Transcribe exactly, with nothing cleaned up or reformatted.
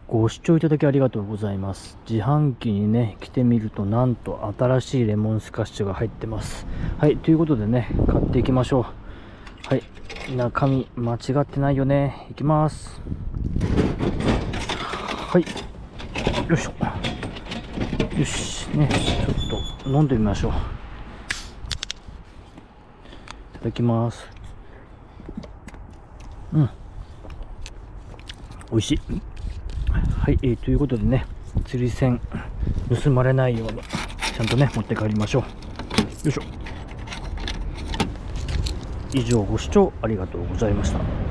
ご視聴いただきありがとうございます。自販機にね、来てみると、なんと新しいレモンスカッシュが入ってます。はい、ということでね、買っていきましょう。はい、中身間違ってないよね。いきます。はい、よいしょ。よし、ね、ちょっと飲んでみましょう。いただきます。うん。美味しい。はい、えー、ということでね、釣り銭盗まれないようにちゃんとね持って帰りましょう。よいしょ。以上ご視聴ありがとうございました。